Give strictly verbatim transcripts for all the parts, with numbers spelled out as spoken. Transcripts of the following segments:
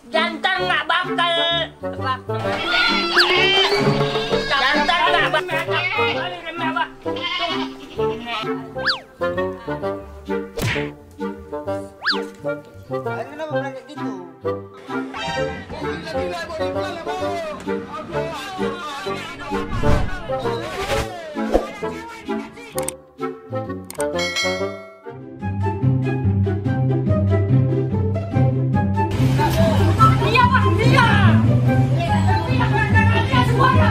Jantan nggak bakal apa? Jantan nggak bakal kembali kenapa? Kenapa berangkat gitu? Iya pak, iya. Iya berangkat dia semuanya.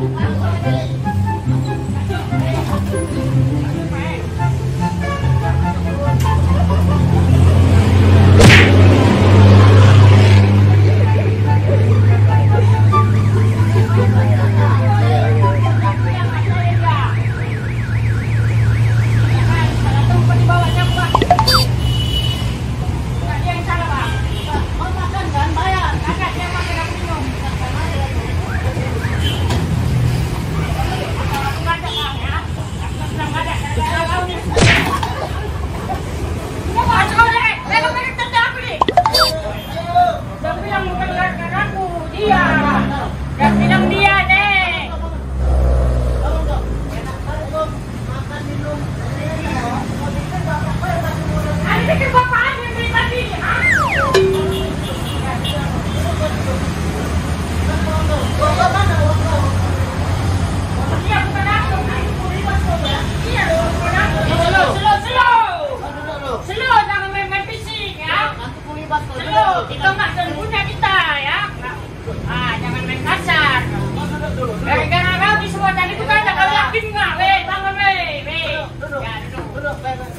Itu nggak punya kita ya. Ah, jangan main kasar. Gara-gara kau di semua tadi itu kan kau yakin nggak, weh, bangun weh, weh. Ya duduk, duduk,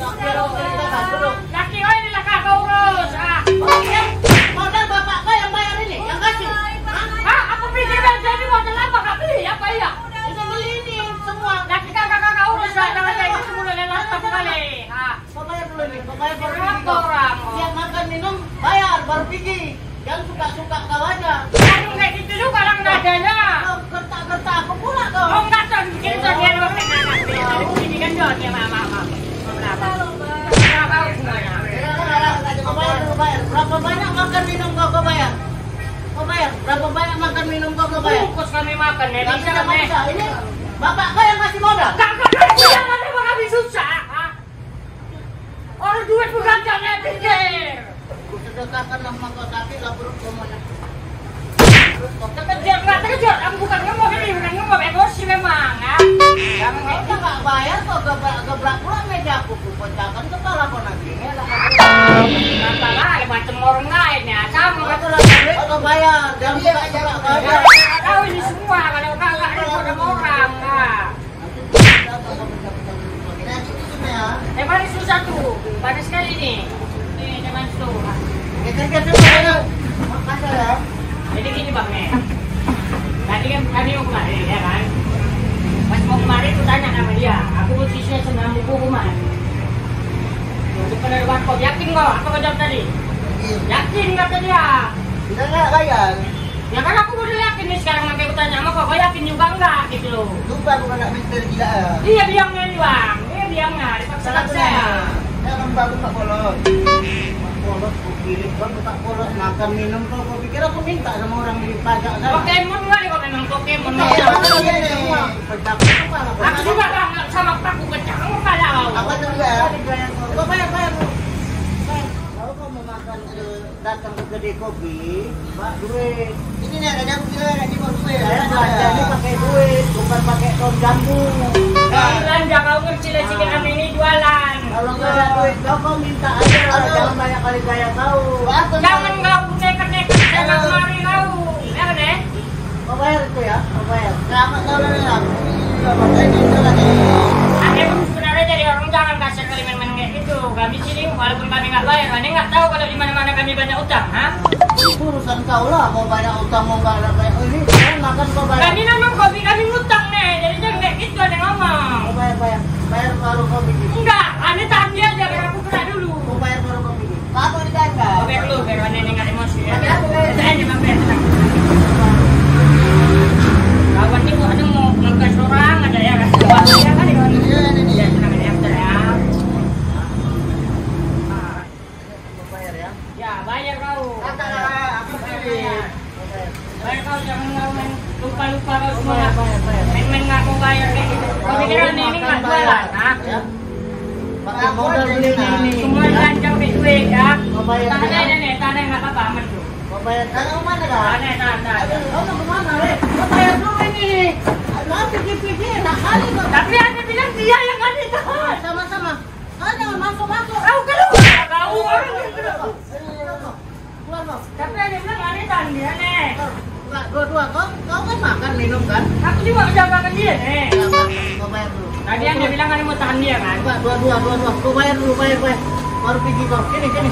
duduk. Laki kau ini lah kau urus. Ah, Modal bapak kau yang bayar ini, yang kasih. ah, aku pikir kan jadi modal apa kau beli apa ya? Kita beli ini semua. Laki kakak kakak urus lah, jangan kayak gitu mulai lelah kali. Ah, Kau bayar dulu nih, kau bayar baru berapa pergi. orang? Siap makan minum, bayar baru pergi. Jangan suka-suka kau aja. Kan kayak gitu juga orang nadanya. Kau gertak-gertak aku pula kau. Oh enggak tuh, bikin tuh dia doang nih anak. Ini kan doang dia mama mama. Berapa? Berapa semuanya? Kau bayar dulu bayar. Berapa banyak makan minum kau kau bayar? Kau bayar. Berapa banyak makan minum kau kau bayar? Bungkus kami makan ya Gak bisa bisa, kan gak eh? bisa. Ini bapak kau yang kasih modal. Kakak kakak yang mana mau kami susah? ah? Orang duit bukan jangan pikir. Aku sedekahkan sama kau tapi lah perut kau mana. Terkejut nggak terkejut? Aku bukan ngomong ini, bukan ngomong emosi memang. Ya. Jangan kayak Kau gitu. nggak bayar kau gebrak gebrak pula meja aku. Ku pecahkan kepala kau nanti. Apa lagi macam orang lain ya? Sama Kau betul. lah duit kau bayar. Jangan suka-suka kau aja. Tahu ini semua kalau kakak ini orang orang. Nah. Eh paling susah tuh, panas sekali nih. Nih jangan tuh. Geser-geser kau. Makasih ya. Jadi gini bang nih. Tadi kan tadi mau kemari ya kan. Pas mau kemari aku tanya sama dia. Aku posisinya sembilan ribu rumah. Untuk penerbangan kau yakin kau? Apa kau jawab tadi? Yakin kata dia. Kita nggak bayar. Ya kan aku udah yakin nih sekarang makanya aku tanya sama kau. Kau yakin juga enggak gitu loh? Lupa bukan nak minta gila ya. Dia biangnya nih bang. Dia biangnya dipaksa saya. Jangan baru tak polos. Polos, aku kirim kau tak polos makan minum kau. Kau pikir aku minta sama orang di pajak sana? Pokemon kali kau memang Pokemon. Iya, iya, iya, iya. Pecahkan kepala kau. Aku juga bang sama aku pecah kepala kau. Apa juga ya? Kau bayar bayar. Kalau kau mau makan eh, datang ke kedai kopi, pak duit. Ini nih ada jambu juga ada di bawah duit. Saya belanja ini pakai duit, bukan pakai daun jambu. Kau belanja kau ngerti lah sikit kami ini jualan. Kalau nggak ada duit, kau kau minta aja. Jangan banyak kali saya tahu. Jangan kau nekat-nekat sama kemari kau. Ya kan eh? Kau bayar itu ya, kau bayar. Selamat tahun lagi lah. Selamat tahun itu lagi. Aku sebenarnya jadi orang jangan kasar kali main-main kayak gitu. Kami sini walaupun kami nggak bayar, kami nggak tahu kalau di mana-mana kami banyak utang, ha? Itu urusan kau lah. Mau banyak utang mau nggak ada bayar. Oh, ini kau makan kau bayar. Kami memang kopi kami ngutang nih, jadi jangan kayak gitu ada yang ngomong. Kau bayar bayar. Bayar baru kau bikin. Enggak, ane tadi aja biar aku kena dulu. Kau bayar baru kau bikin. Kamu dijaga. Kau biar dulu, biar ane nggak emosi ya. Tapi aku bayar. Saya aja mampir. Kawan ini ada mau ngegas orang ada ya kan? Ya kan kawan ini. Iya ini Ya nih. tenang aja bentar ya. Kau bayar ya. Ya bayar kau. Kata lah, aku sendiri. Bayar kau jangan kau main lupa-lupa kau semua. Main-main nggak mau bayar kayak gitu. Kau pikir ini ini nggak jualan, ah? Pakai modal beli ini. Semua lancar di duit ya. Mau bayar Tanah ada nih, tanah nggak apa-apa aman tuh. Mau bayar tanah mana kah? Tanah, tanah. Kau mau kemana, Le? Mau bayar dulu ini. Aduh, pikir-pikir, nak kali kok. Tapi anda bilang dia yang ngasih tahan. Sama-sama. Kau jangan masuk-masuk. Kau keluar, kau orang yang keluar. Keluar kau. Tapi ada bilang ngasih tahan dia nih. Enggak, dua-dua kau, kau kan makan minum kan? Aku juga menjagakan dia nih. Kau bayar dulu. Tadi anda bilang anda mau tahan dia kan? Enggak, dua-dua, dua-dua. Kau bayar dulu, bayar, bayar. Baru pergi kau. Sini, sini.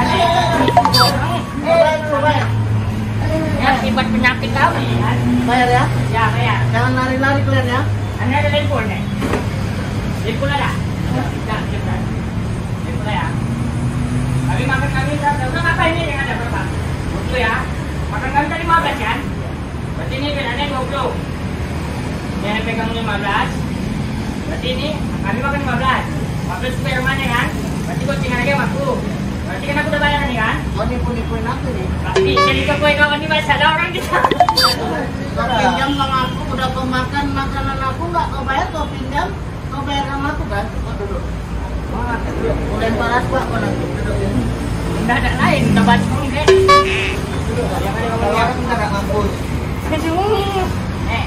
Kau bayar dulu, bayar. Ya, akibat penyakit kau nih kan? Bayar ya. Ya, bayar. Jangan lari-lari kalian ya. Anda ada telepon nih? Telepon ada? Tidak, tidak. Telepon ya. Kami makan kami udah ngapain ini yang ada berapa? Betul ya. Makan kami tadi lima belas kan? Berarti ini bedanya dua puluh. Dia pegang lima belas. Berarti ini kami makan lima belas. lima belas supaya mana kan? Berarti gocengan lagi lima puluh. Berarti kan aku udah bayar nih kan? Kau nipu-nipuin aku nih. Tapi jadi kau kawan ini masalah orang kita. Kau pinjam sama aku, udah kau makan makanan aku nggak kau bayar, kau pinjam, kau bayar sama aku kan? Kau duduk. Wah, Kau lempar asbak kau nanti duduk. enggak ada lain, udah baca enggak. Duduk. Jangan kau orang nggak ada kampus. Aduh. Eh,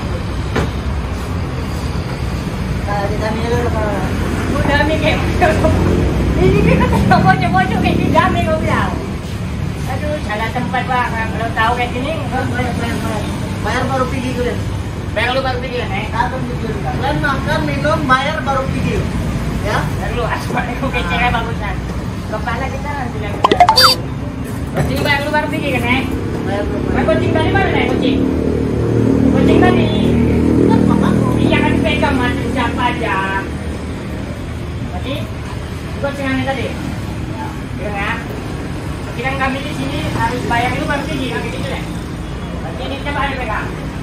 Kalau di kami dulu kau. udah mikir. Ini kita tengok bocok-bocok kayak gini, dami kau bilang. Aduh, salah tempat pak. Kalau tahu kayak gini, Bayar, bayar, bayar. Bayar baru pergi kalian. bayar lu baru pikir nih. Kalian pikir kan? Kalian makan, minum, bayar baru pergi. Ya? Bayar lu, asal aku kecilnya bagusan. Kepala kita nanti lagi. Berarti ini bayar lu baru pikir kan nih? Bayar dulu. Nah, kucing tadi mana nih kucing? Kucing tadi. Kan mamaku. Iya kan pegang macam siapa aja. Berarti kucingannya tadi. Bilang ya. Sekarang kami di sini harus bayar itu baru pergi, kayak gitu deh. Berarti ini siapa ada pegang?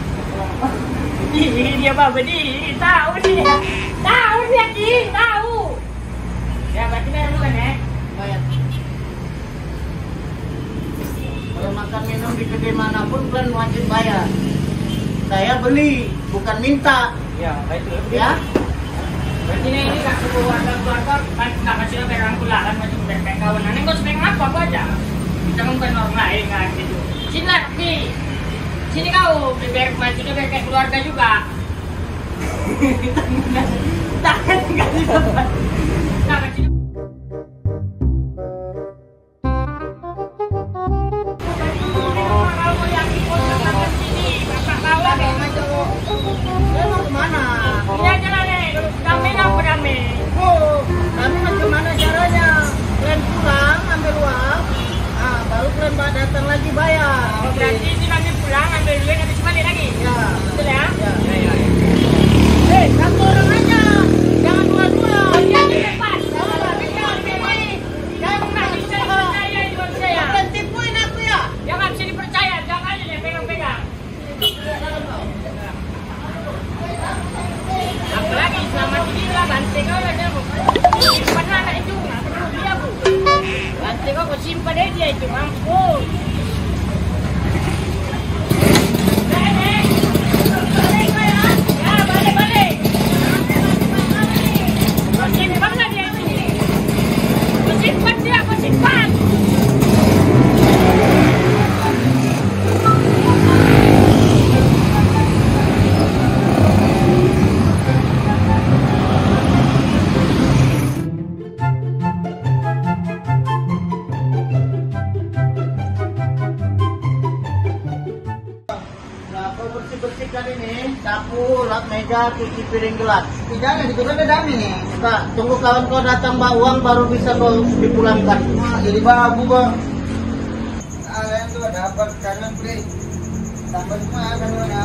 Ini dia apa bedi? Tahu dia. Tahu dia Ki, tahu. Ya berarti bayar dulu kan ya? Bayar. Kalau makan minum di kedai manapun kalian wajib bayar. Saya beli, bukan minta. Ya, baik dulu. Ya? Berarti ini ini kak keluarga-keluarga kan nggak kasih pegang pula kan macam pegang kawan. Nanti kau pegang apa apa aja. Kita bukan orang lain kan gitu. Sini lah Ki. Sini kau biar majunya biar kayak keluarga juga. Tangan nggak di depan. Nah, kecil. Saya mau kemana? Iya jalan nih, kami apa kami? Oh, kami mau kemana caranya? Kalian pulang, ambil uang. Ah, baru kalian datang lagi bayar. Oh, berarti ini kami pulang ambil duit habis balik lagi. Ya. Betul ya? Ya. Hei, satu orang aja. Jangan dua-dua. Dia di depan. Jangan bisa pilih. Jangan nggak bisa dipercaya itu saya. Kalian tipuin aku ya? Yang nggak bisa dipercaya, jangan aja deh pegang-pegang. Apalagi selama ini lah banting kau aja bu. Simpan anak itu nggak perlu dia bu. Banting kau kau simpan aja dia itu mampus. Balik, balik kau ya. Ya balik balik. Kau simpan lah dia sini. Kau simpan dia, kau simpan. Nah, kau bersih-bersihkan ini, sapu, lap meja, cuci piring gelas. Tidak, itu kan ada dami nih. Kak, tunggu kawan kau datang bawa uang baru bisa kau dipulangkan. Wah, jadi babu bang. Ada yang tuh dapat kanan beli. Tambah semua kan mana?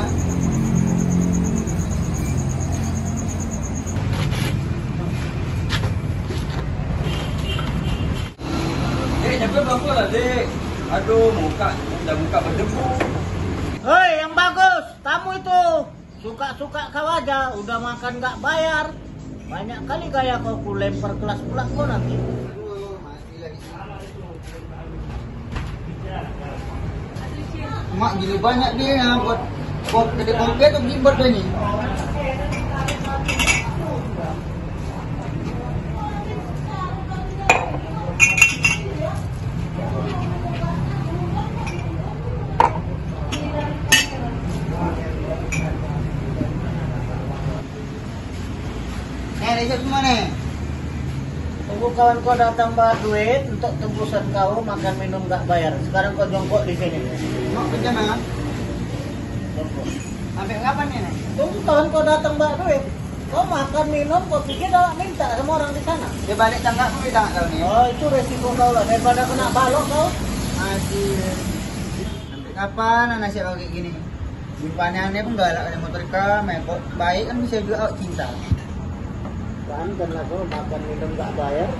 Dek, jaga bangku lah, Dek. Aduh, muka udah muka berdebu. Hei, yang bagus, tamu itu suka-suka kau aja, udah makan nggak bayar. Banyak kali gaya kau ku lempar kelas pula kau nanti. Aduh, mati lagi. Mak gila banyak dia ya, buat buat kedai kopi atau gimbal dah ni. Eh, Rizal semua nih. Tunggu kawan kau datang bawa duit untuk tembusan kau makan minum gak bayar. Sekarang kau jongkok di sini. Mau kerja mana? Jongkok. Sampai kapan nih? Tunggu kawan kau datang bawa duit. Kau makan minum, kau pikir dah minta sama orang di sana. Dia balik tangga kau minta kau nih. Oh itu resiko kau lah. Daripada kena balok kau. Masih. Sampai kapan anak siapa kayak gini? Simpannya aneh pun galak ada motor kamu. Baik kan bisa juga awak cinta. Kan karena kau makan minum gak bayar.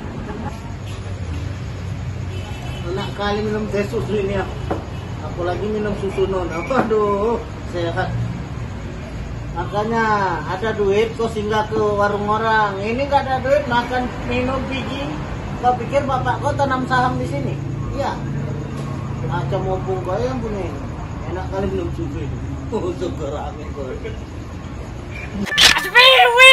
Enak kali minum teh susu ini ya. Aku lagi minum susu non. Apa aduh sehat. Makanya ada duit kau singgah ke warung orang. Ini gak ada duit makan minum biji. Kau pikir bapak kau tanam saham di sini? Iya. Macam mumpung kau yang punya ini. Enak kali minum susu ini. Oh, syukur amin kau. Aduh,